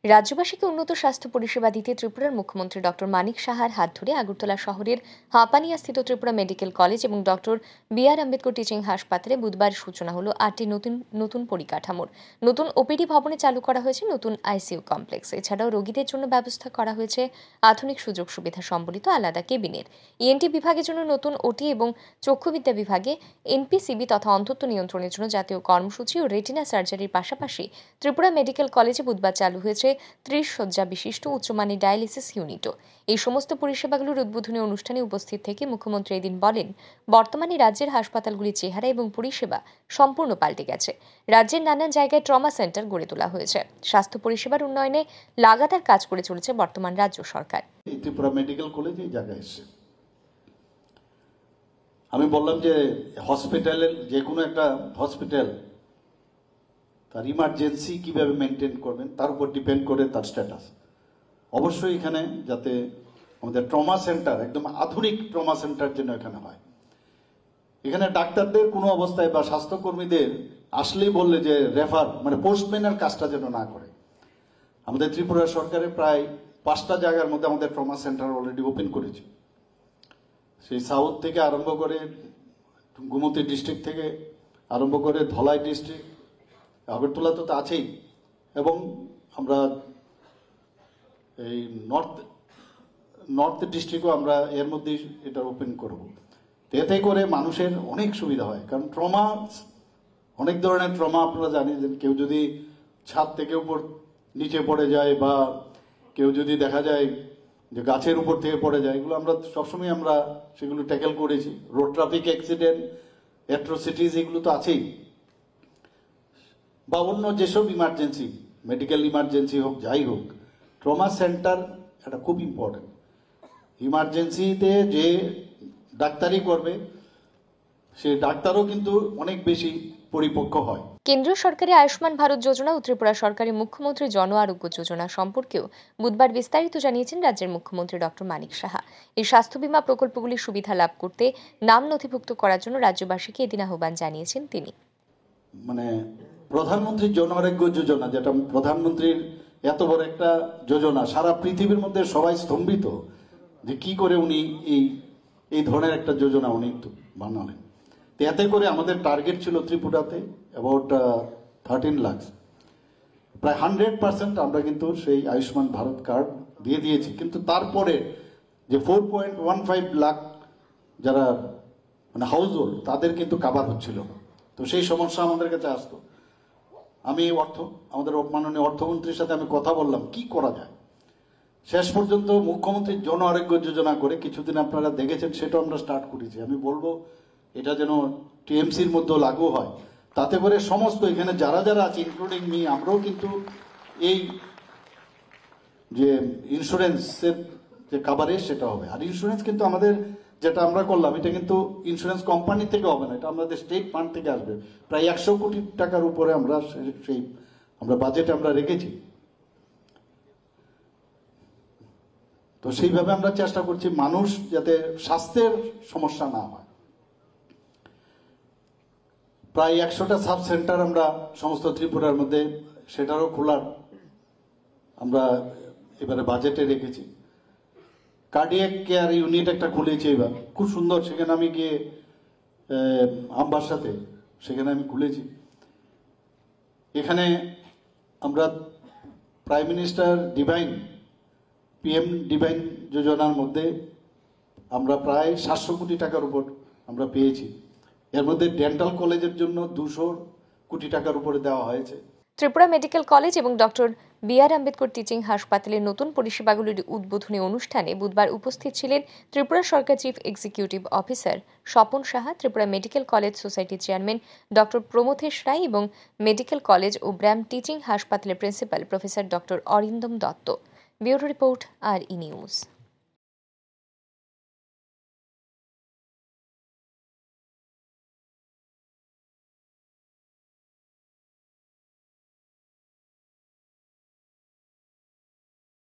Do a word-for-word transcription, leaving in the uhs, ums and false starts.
রাজ্যবাসীকে উন্নত স্বাস্থ্য পরিষেবা দিতে ত্রিপুরার মুখ্যমন্ত্রী ডক্টর মানিক সাহার হাত ধরে আগরতলা শহরের হাঁপানিয়াস্থিত ত্রিপুরা মেডিকেল কলেজ এবং doctor B R Ambedkar teaching হাসপাতালে বুধবার সূচনা হলো আটটি নতুন নতুন পরিকাঠামোর। নতুন ওপিডি ভবনে চালু করা হয়েছে নতুন আইসিইউ কমপ্লেক্স। এছাড়াও রোগীদের জন্য ব্যবস্থা করা হয়েছে আধুনিক সুযোগ সুবিধা সম্বলিত আলাদা কেবিনের। ইএনটি বিভাগের জন্য নতুন ওটি এবং চক্ষুবিদ্যা বিভাগে এনপিসিবি তথা অন্ধত্ব নিয়ন্ত্রণের জন্য জাতীয় কর্মসূচি ও রেটিনা সার্জারির পাশাপাশি ত্রিপুরা মেডিকেল কলেজে বুধবার চালু হয়েছে ত্রিশ শয্যা বিশিষ্ট উচ্চমানের ডায়ালিসিস ইউনিটও। এই সমস্ত পরিষেবাগুলোর উদ্বোধনী অনুষ্ঠানে উপস্থিত থেকে মুখ্যমন্ত্রী এদিন বলেন, বর্তমানে রাজ্যের হাসপাতালগুলির চেহারা এবং পরিষেবা সম্পূর্ণ পাল্টে গেছে। রাজ্যের নানান জায়গায় ট্রমা সেন্টার গড়ে তোলা হয়েছে। স্বাস্থ্য পরিষেবার উন্নয়নে লাগাতার কাজ করে চলেছে বর্তমান রাজ্য সরকার। ত্রিপুরা মেডিকেল কলেজ এই জায়গায় এসেছে। আমি বললাম যে হসপিটালের যে কোনো একটা হসপিটাল তার ইমার্জেন্সি কিভাবে মেনটেন করবেন তার উপর ডিপেন্ড করে তার স্ট্যাটাস। অবশ্যই এখানে যাতে আমাদের ট্রমা সেন্টার, একদম আধুনিক ট্রমা সেন্টার যেন এখানে হয়। এখানে ডাক্তারদের কোনো অবস্থায় বা স্বাস্থ্যকর্মীদের আসলেই বললে যে রেফার মানে পোস্টম্যানের কাজটা যেন না করে। আমাদের ত্রিপুরা সরকারের প্রায় পাঁচটা জায়গার মধ্যে আমাদের ট্রমা সেন্টার অলরেডি ওপেন করেছে। সেই সাউথ থেকে আরম্ভ করে গোমতী ডিস্ট্রিক্ট থেকে আরম্ভ করে ধলাই ডিস্ট্রিক্ট, আগরতলা তো আছেই, এবং আমরা এই নর্থ নর্থ ডিস্ট্রিক্টও আমরা এর মধ্যেই এটা ওপেন করব। এতে করে মানুষের অনেক সুবিধা হয়, কারণ ট্রমা অনেক ধরনের ট্রমা আপনারা জানেন। যে কেউ যদি ছাদ থেকে উপর নিচে পড়ে যায় বা কেউ যদি দেখা যায় যে গাছের উপর থেকে পড়ে যায়, এগুলো আমরা সবসময় আমরা সেগুলো ট্যাকেল করেছি। রোড ট্রাফিক অ্যাক্সিডেন্ট, অ্যাট্রোসিটিস এগুলো তো আছেই, বা অন্য যেসব ইমার্জেন্সি, মেডিকেল ইমার্জেন্সি হোক যাই হোক, ট্রমা সেন্টার এটা খুব ইম্পর্টেন্ট। ইমার্জেন্সিতে যে ডাক্তারি করবে সে ডাক্তারও কিন্তু অনেক বেশি পরিপক্ক হয়। কেন্দ্রীয় সরকারের আয়ুষ্মান ভারত যোজনা ও ত্রিপুরা সরকারের মুখ্যমন্ত্রী জন আরোগ্য যোজনা সম্পর্কেও বুধবার বিস্তারিত জানিয়েছেন রাজ্যের মুখ্যমন্ত্রী ডক্টর মানিক সাহা। এই স্বাস্থ্য বীমা প্রকল্পগুলির সুবিধা লাভ করতে নাম নথিভুক্ত করার জন্য রাজ্যবাসীকে এদিন আহ্বান জানিয়েছেন তিনি। মানে প্রধানমন্ত্রী জন আরোগ্য যোজনা, যেটা প্রধানমন্ত্রীর এত বড় একটা যোজনা, সারা পৃথিবীর মধ্যে সবাই স্তম্ভিত যে কি করে উনি এই এই ধরনের একটা যোজনা উনি বানালেন। এতে করে আমাদের টার্গেট ছিল ত্রিপুরাতে অ্যাবাউট থার্টিন লাখ, প্রায় হান্ড্রেড পার্সেন্ট আমরা কিন্তু সেই আয়ুষ্মান ভারত কার্ড দিয়ে দিয়েছি। কিন্তু তারপরে যে four point one five lakh যারা মানে হাউস হোল্ড, তাদের কিন্তু কাভার হচ্ছিল। তো সেই সমস্যা আমাদের কাছে আসতো। আমি অর্থ আমাদের মাননীয় অর্থমন্ত্রীর সাথে আমি কথা বললাম কি করা যায়। শেষ পর্যন্ত মুখ্যমন্ত্রী জন আরোগ্য যোজনা করে কিছুদিন আপনারা দেখেছেন, সেটাও আমরা স্টার্ট করেছি। আমি বলবো এটা যেন টিএমসির মধ্যে লাগু হয়, তাতে করে সমস্ত এখানে যারা যারা আছে ইনক্লুডিং মি, আমরাও কিন্তু এই যে ইন্স্যুরেন্সের যে কাভারেজ সেটা হবে। আর ইন্স্যুরেন্স কিন্তু আমাদের যেটা আমরা করলাম, এটা কিন্তু ইন্স্যুরেন্স কোম্পানি থেকে হবে না, এটা আমাদের স্টেট ফান্ড থেকে আসবে। প্রায় একশো কোটি টাকার উপরে আমরা সেই আমরা বাজেট আমরা রেখেছি। তো সেইভাবে আমরা চেষ্টা করছি মানুষ যাতে স্বাস্থ্যের সমস্যা না হয়। প্রায় একশোটা সাব সেন্টার আমরা সমস্ত ত্রিপুরার মধ্যে সেটারও খোলার আমরা এবারে বাজেটে রেখেছি। কার্ডিয়াক কেয়ার ইউনিট একটা খুলেছি এবার, খুব সুন্দর। সেখানে আমি গিয়ে আমবার সাথে সেখানে আমি খুলেছি। এখানে আমরা prime minister DevINE PM DevINE যোজনার মধ্যে আমরা প্রায় সাতশো কোটি টাকার উপর আমরা পেয়েছি। এর মধ্যে ডেন্টাল কলেজের জন্য দুশো কোটি টাকার উপরে দেওয়া হয়েছে। ত্রিপুরা মেডিকেল কলেজ এবং doctor B R Ambedkar teaching হাসপাতালের নতুন পরিষেবাগুলির উদ্বোধনী অনুষ্ঠানে বুধবার উপস্থিত ছিলেন ত্রিপুরা সরকার chief executive officer Swapan Saha, Tripura medical college সোসাইটির চেয়ারম্যান ডক্টর প্রমথেশ রায় এবং মেডিকেল কলেজ ও ব্র্যাম টিচিং হাসপাতালের principal professor doctor Arindam Dutta. Bureau report R E news.